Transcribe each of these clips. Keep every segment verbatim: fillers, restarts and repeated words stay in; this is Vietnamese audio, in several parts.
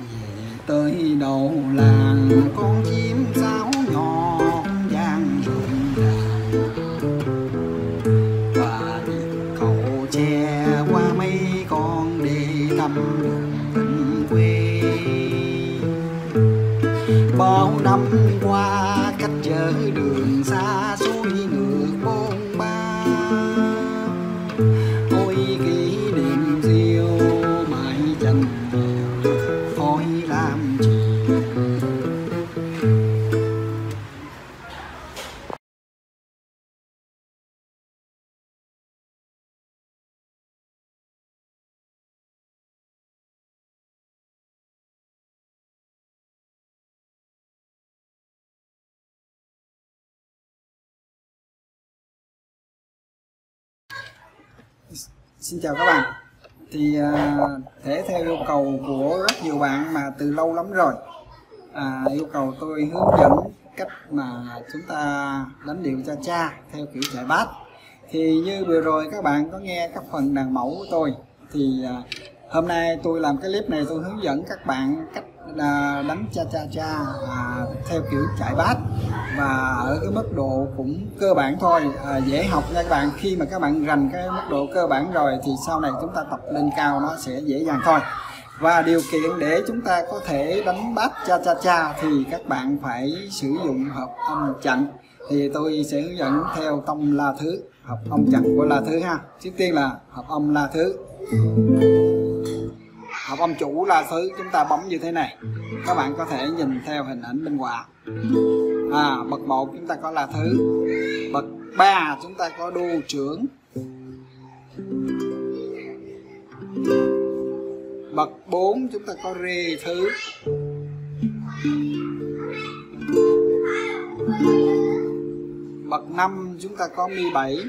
Tới đầu làng con chim sáo nhỏ vang rộn ràng, và cậu che qua mấy con đi thăm đường quê. Bao năm qua cách chở đường xa xôi ngược bôn ba, ôi kỷ niệm diêu mãi chẳng nhiều thôi làm chi. Xin chào các bạn. Thì à, thể theo yêu cầu của rất nhiều bạn mà từ lâu lắm rồi, à, yêu cầu tôi hướng dẫn cách mà chúng ta đánh điệu cha cha theo kiểu chạy bass. Thì như vừa rồi các bạn có nghe các phần đàn mẫu của tôi, thì à, hôm nay tôi làm cái clip này tôi hướng dẫn các bạn cách à, đánh cha cha cha à, theo kiểu chạy bass, và ở cái mức độ cũng cơ bản thôi, à, dễ học nha các bạn. Khi mà các bạn rành cái mức độ cơ bản rồi thì sau này chúng ta tập lên cao nó sẽ dễ dàng thôi. Và điều kiện để chúng ta có thể đánh bass cha cha cha thì các bạn phải sử dụng hợp âm chặn. Thì tôi sẽ hướng dẫn theo tông la thứ, hợp âm chặn của la thứ ha. Trước tiên là hợp âm la thứ. Hợp âm chủ la thứ chúng ta bấm như thế này. Các bạn có thể nhìn theo hình ảnh bên họa. À, bậc một chúng ta có la thứ, bậc ba chúng ta có đô trưởng, bậc bốn chúng ta có rê thứ, bậc năm chúng ta có mi bảy,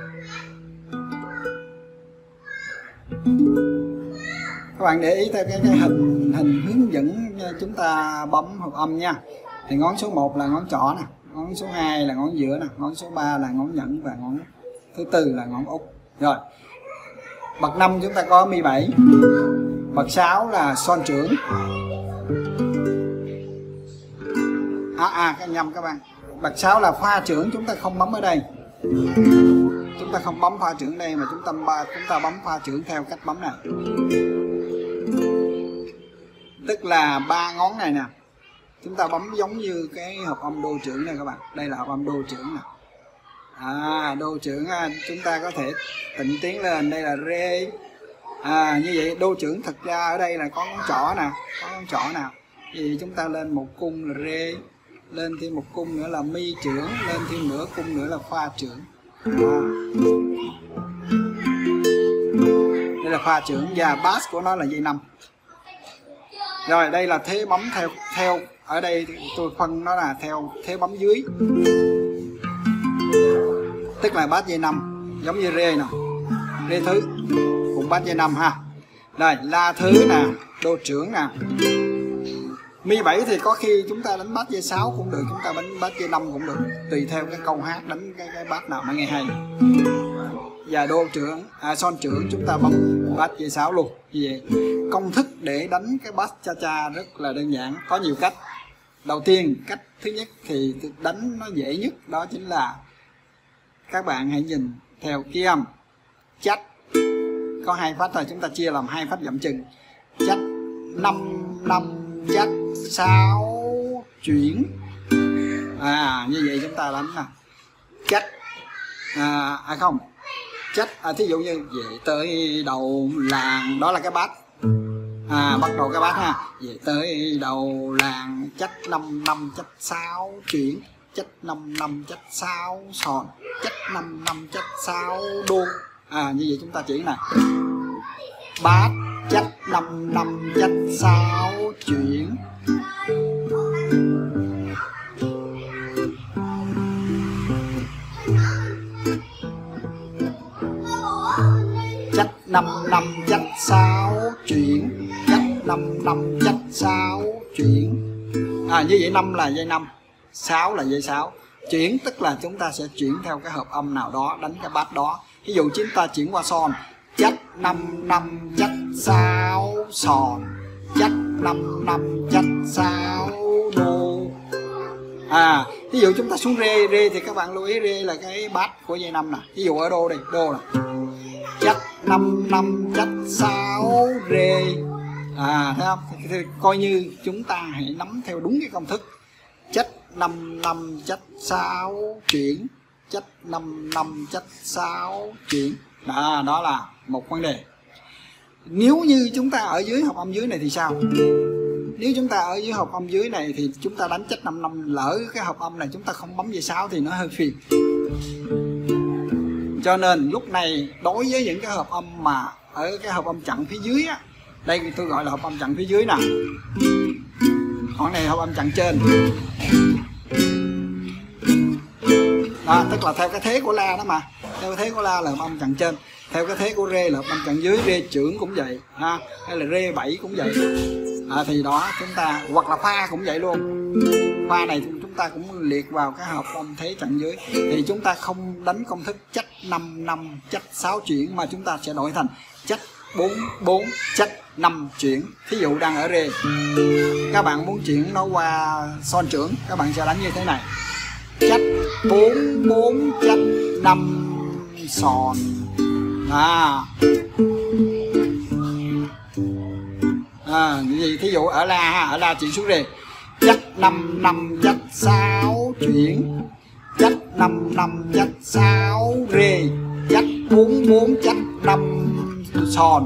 các bạn để ý theo cái, cái hình hình hướng dẫn chúng ta bấm hợp âm nha. Thì ngón số một là ngón trỏ nè, ngón số hai là ngón giữa nè, ngón số ba là ngón nhẫn, và ngón thứ tư là ngón út. Rồi bậc năm chúng ta có mi bảy, bậc sáu là son trưởng. À à cái nhầm các bạn, bậc sáu là pha trưởng, chúng ta không bấm ở đây, chúng ta không bấm pha trưởng đây mà chúng ta chúng ta bấm pha trưởng theo cách bấm này, tức là ba ngón này nè, chúng ta bấm giống như cái hợp âm đô trưởng này các bạn. Đây là hợp âm đô trưởng nè. À, đô trưởng chúng ta có thể tịnh tiến lên, đây là rê. À, như vậy đô trưởng thật ra ở đây là có ngón trỏ nè, có ngón trỏ nào. Vì chúng ta lên một cung là rê, lên thêm một cung nữa là mi trưởng, lên thêm nửa cung nữa là pha trưởng. À. Đây là pha trưởng và bass của nó là dây năm. Rồi đây là thế bấm theo theo ở đây tôi phân nó là theo thế bấm dưới, tức là bass dây năm giống như rê nè, rê thứ cũng bass dây năm ha. Đây la thứ nè, đô trưởng nè, mi bảy thì có khi chúng ta đánh bass dây sáu cũng được, chúng ta đánh bass dây năm cũng được, tùy theo cái câu hát đánh cái cái bass nào mà nghe hay. Và đô trưởng, à, son trưởng chúng ta bấm bass dây sáu luôn. Như vậy công thức để đánh cái bass cha cha rất là đơn giản, có nhiều cách. Đầu tiên, cách thứ nhất thì đánh nó dễ nhất đó chính là các bạn hãy nhìn theo ký âm chách, có hai phách thôi, chúng ta chia làm hai phách dậm chừng. Chách năm năm chách sáu chuyển. À như vậy chúng ta đánh nè, chách à, à không chách à, thí dụ như về tới đầu làng, đó là cái bass. À, bắt đầu cái bass ha. Về tới đầu làng chách năm năm chách sáu chuyển, chách năm năm chách sáu sòn, chách năm năm chách sáu đô. À như vậy chúng ta chỉ nè, bass chách năm năm chách sáu chuyển, chách năm năm chách sáu chuyển, chách năm năm chách sáu chuyển. À như vậy năm là dây năm, sáu là dây sáu. Chuyển tức là chúng ta sẽ chuyển theo cái hợp âm nào đó, đánh cái bass đó. Ví dụ chúng ta chuyển qua son, chách năm năm chách sáu sòn, chách năm năm chất sáu đô. À, ví dụ chúng ta xuống rê, rê thì các bạn lưu ý rê là cái bát của dây năm nè. Ví dụ ở đô đây, đô nè. Chất năm năm chất sáu rê. À, thấy không? Thì coi như chúng ta hãy nắm theo đúng cái công thức. Chất năm năm chất sáu chuyển, chất năm năm chất sáu chuyển. Đó, đó là một vấn đề. Nếu như chúng ta ở dưới hợp âm dưới này thì sao? Nếu chúng ta ở dưới hợp âm dưới này thì chúng ta đánh chất năm năm, lỡ cái hợp âm này chúng ta không bấm dây sáu thì nó hơi phiền. Cho nên lúc này đối với những cái hợp âm mà ở cái hợp âm chặn phía dưới á, đây tôi gọi là hợp âm chặn phía dưới nè, khoảng này hợp âm chặn trên. Đó, tức là theo cái thế của la đó mà, theo cái thế của la là hợp âm chặn trên, theo cái thế của rê là hợp âm chặn dưới, rê trưởng cũng vậy ha, hay là rê bảy cũng vậy. À, thì đó chúng ta, hoặc là pha cũng vậy luôn, pha này chúng ta cũng liệt vào cái hợp âm thế chặn dưới, thì chúng ta không đánh công thức chất năm năm chất sáu chuyển mà chúng ta sẽ đổi thành chất bốn bốn chất năm chuyển. Thí dụ đang ở rê, các bạn muốn chuyển nó qua son trưởng, các bạn sẽ đánh như thế này: chất bốn bốn chất năm son. À, à gì thí dụ ở la ha, ở la chuyển xuống rê, chất năm năm chất sáu chuyển, chất năm năm chất sáu rê, chất bốn bốn chất năm son.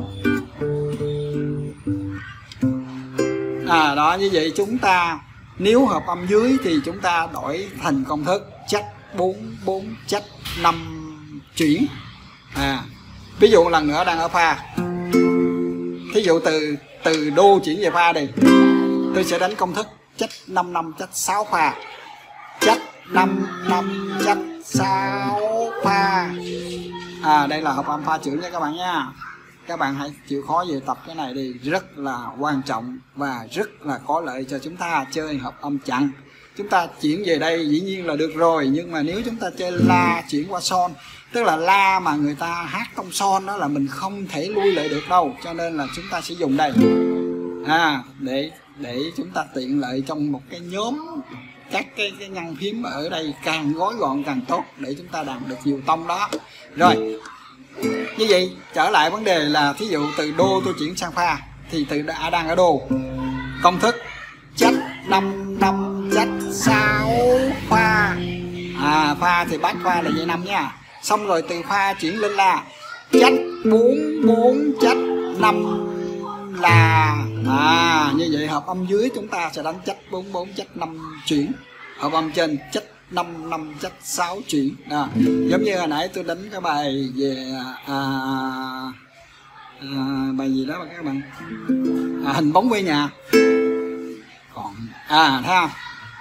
À, đó, như vậy chúng ta nếu hợp âm dưới thì chúng ta đổi thành công thức chất bốn bốn chất năm chuyển. À, ví dụ lần nữa đang ở pha, thí dụ từ từ đô chuyển về pha đi, tôi sẽ đánh công thức chất năm năm chất sáu pha, chất năm năm chất sáu pha. À, đây là hợp âm pha trưởng nha các bạn nha. Các bạn hãy chịu khó về tập cái này đi, rất là quan trọng và rất là có lợi cho chúng ta chơi hợp âm chặn. Chúng ta chuyển về đây dĩ nhiên là được rồi, nhưng mà nếu chúng ta chơi la chuyển qua son, tức là la mà người ta hát tông son đó là mình không thể lui lại được đâu, cho nên là chúng ta sẽ dùng đây, à, để để chúng ta tiện lợi trong một cái nhóm các cái, cái ngăn phím ở đây càng gói gọn càng tốt để chúng ta đạt được nhiều tông đó. Rồi, như vậy trở lại vấn đề là thí dụ từ đô tôi chuyển sang pha thì từ đã đang ở đô, công thức chất năm năm chất sáu pha. À, pha thì bát pha là dây năm nha. Xong rồi từ pha chuyển lên la, chất bốn bốn chất năm là. À, như vậy hợp âm dưới chúng ta sẽ đánh chất bốn bốn chất năm chuyển, hợp âm trên chất năm năm chất sáu chuyển. À, giống như hồi nãy tôi đánh cái bài về à, à, bài gì đó mà các bạn, à, hình bóng quê nhà. Còn à, thấy không,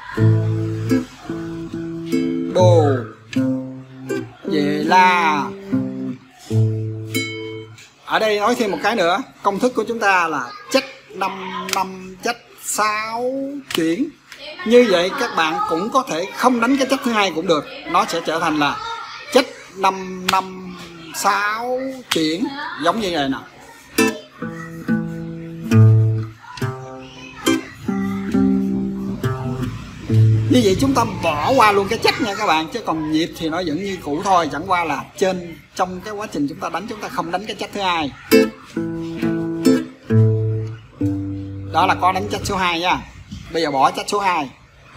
đồ về la. Ở đây nói thêm một cái nữa, công thức của chúng ta là chất năm năm chất sáu chuyển. Như vậy các bạn cũng có thể không đánh cái chất thứ hai cũng được, nó sẽ trở thành là chất năm năm sáu chuyển, giống như vậy nè. Như vậy chúng ta bỏ qua luôn cái chất nha các bạn, chứ còn nhịp thì nó vẫn như cũ thôi, chẳng qua là trên trong cái quá trình chúng ta đánh chúng ta không đánh cái chất thứ hai. Đó là có đánh chất số hai nha. Bây giờ bỏ chất số hai.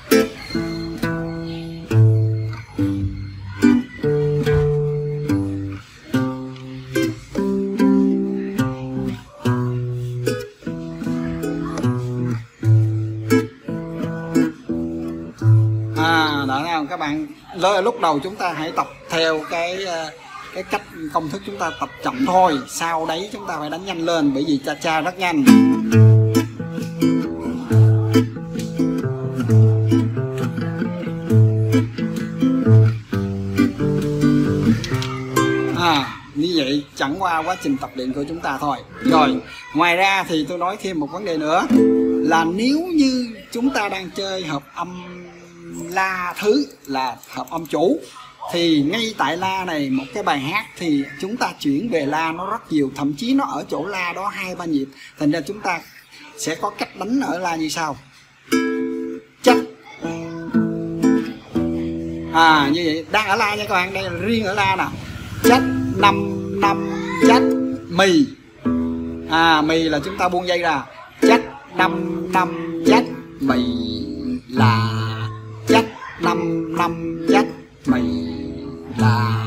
À, đó thấy không các bạn, lúc đầu chúng ta hãy tập theo cái cái cách công thức chúng ta tập chậm thôi, sau đấy chúng ta phải đánh nhanh lên, bởi vì cha cha rất nhanh. À, như vậy chẳng qua quá trình tập luyện của chúng ta thôi. Rồi, ngoài ra thì tôi nói thêm một vấn đề nữa là nếu như chúng ta đang chơi hợp âm la thứ là hợp âm chủ, thì ngay tại la này một cái bài hát thì chúng ta chuyển về la nó rất nhiều, thậm chí nó ở chỗ la đó hai ba nhịp, thành ra chúng ta sẽ có cách đánh ở La như sau. Chất. À như vậy, đang ở La nha các bạn, đây là riêng ở La nè. Chất năm năm chất mì. À mì là chúng ta buông dây ra. Chất năm năm chất mì là chất năm năm chất mì là.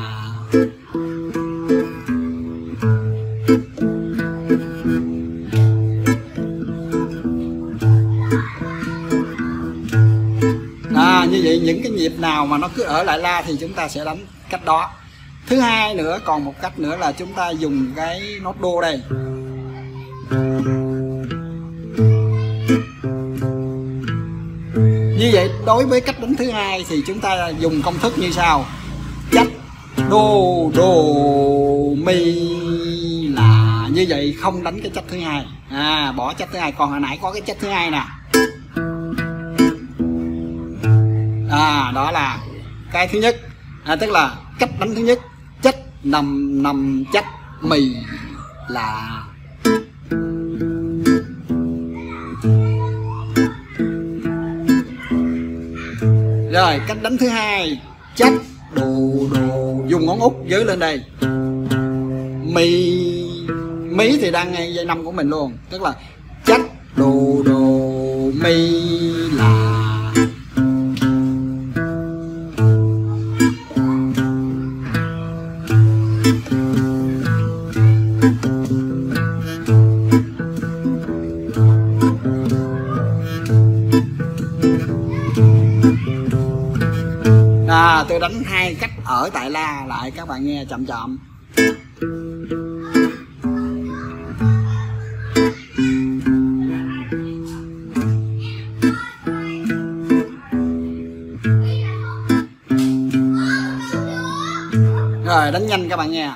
À, như vậy những cái nhịp nào mà nó cứ ở lại La thì chúng ta sẽ đánh cách đó. Thứ hai nữa, còn một cách nữa là chúng ta dùng cái nốt đô đây. Như vậy đối với cách đánh thứ hai thì chúng ta dùng công thức như sau. Chất đô đô mi là. Như vậy không đánh cái chất thứ hai. À bỏ chất thứ hai, còn hồi nãy có cái chất thứ hai nè. À đó là cái thứ nhất. À, tức là cách đánh thứ nhất. Chất nằm nằm chất mì là. Rồi cách đánh thứ hai. Chất đồ đồ, dùng ngón út dưới lên đây. Mì mí thì đang ngay dây năm của mình luôn, tức là chất đồ đồ mi là. À, tôi đánh hai cách ở tại La lại các bạn nghe chậm chậm. Rồi đánh nhanh các bạn nghe.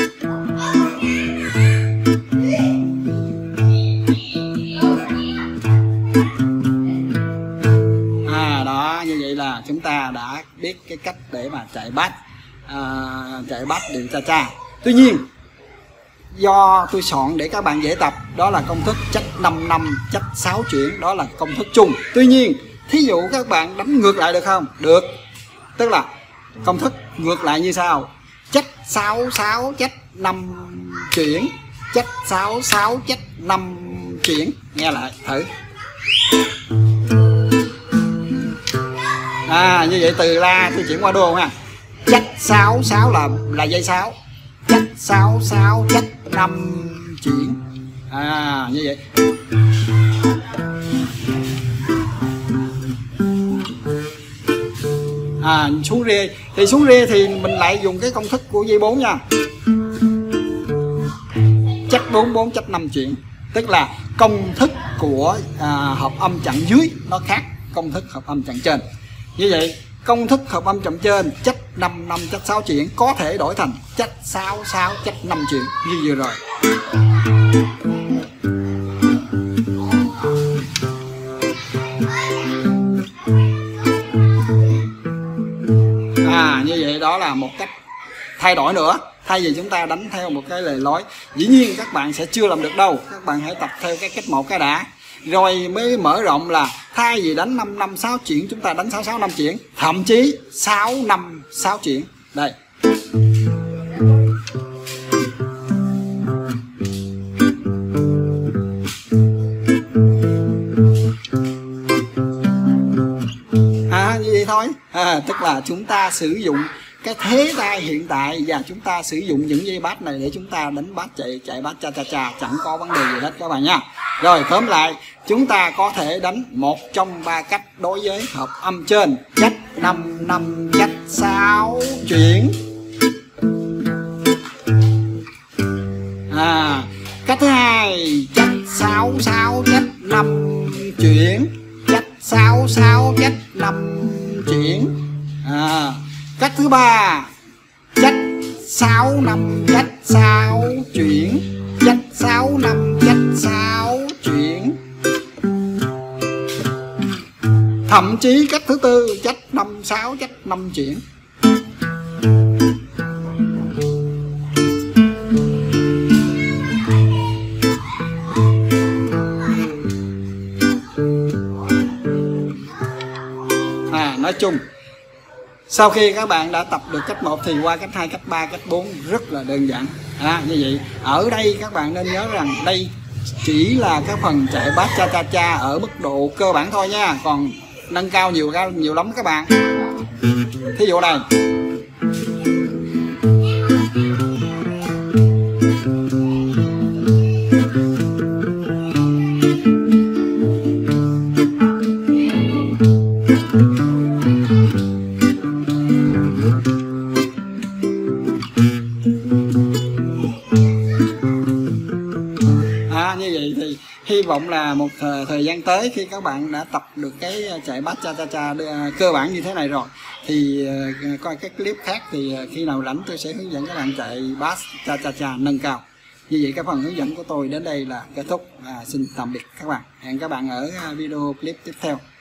À đó, như vậy là chúng ta đã biết cái cách để mà chạy bass, à, chạy bass điệu cha cha. Tuy nhiên do tôi soạn để các bạn dễ tập, đó là công thức chất năm năm chất sáu chuyển, đó là công thức chung. Tuy nhiên thí dụ các bạn đánh ngược lại được không? Được. Tức là công thức ngược lại như sau. Chất sáu sáu chất năm chuyển, chất sáu sáu chất năm chuyển. Nghe lại thử. À như vậy từ La tôi chuyển qua đô ha. Chất sáu sáu là là dây sáu. Chất sáu sáu chất năm chuyển. À như vậy. À xuống rê thì xuống rê thì mình lại dùng cái công thức của dây bốn nha. Chất bốn bốn chất năm chuyển. Tức là công thức của à, hợp âm chặn dưới nó khác công thức hợp âm chặn trên. Như vậy công thức hợp âm chặn trên chất năm năm chất sáu chuyển có thể đổi thành chất sáu sáu chất năm chuyển như vừa rồi. À như vậy đó là một cách thay đổi nữa. Thay vì chúng ta đánh theo một cái lề lối, dĩ nhiên các bạn sẽ chưa làm được đâu. Các bạn hãy tập theo cái cách một cái đã, rồi mới mở rộng là thay vì đánh năm năm sáu chuyển chúng ta đánh sáu sáu năm chuyển, thậm chí sáu năm sáu chuyển. Đây. À, như vậy thôi. À, tức là chúng ta sử dụng cái thế tay hiện tại và chúng ta sử dụng những dây bass này để chúng ta đánh bass chạy chạy bass cha cha cha, chẳng có vấn đề gì hết các bạn nha. Rồi tóm lại, chúng ta có thể đánh một trong ba cách đối với hợp âm trên. Chất năm năm chất sáu chuyển. À, cách thứ hai, chất sáu sáu chất năm chuyển. Chất sáu sáu chất năm chuyển. À, cách thứ ba, chất sáu năm chất sáu chuyển. Chất sáu năm chất sáu chuyển. Thậm chí cách thứ tư, chất năm sáu chất năm chuyển. Sau khi các bạn đã tập được cách một thì qua cách hai, cách ba, cách bốn rất là đơn giản. À, như vậy ở đây các bạn nên nhớ rằng đây chỉ là cái phần chạy bass cha cha cha ở mức độ cơ bản thôi nha, còn nâng cao nhiều nhiều lắm các bạn. Thí dụ này, à, như vậy thì hy vọng là một thời, thời gian tới khi các bạn đã tập được cái chạy bass cha cha cha cơ bản như thế này rồi thì uh, coi các clip khác thì uh, khi nào rảnh tôi sẽ hướng dẫn các bạn chạy bass cha cha cha nâng cao. Như vậy cái phần hướng dẫn của tôi đến đây là kết thúc. À, xin tạm biệt các bạn, hẹn các bạn ở video clip tiếp theo.